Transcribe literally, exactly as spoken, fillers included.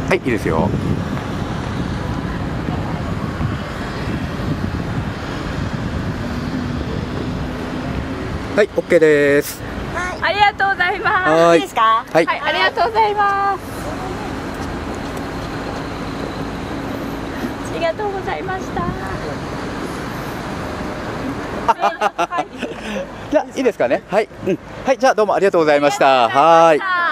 はい、いいですよ。はい、オッケーです。 ありがとうございます。 はい。 いいですか？ はい、 はい、ありがとうございます。ありがとうございました。 じゃあいいですかね。はい、うん、はい、じゃあどうもありがとうございました。はい。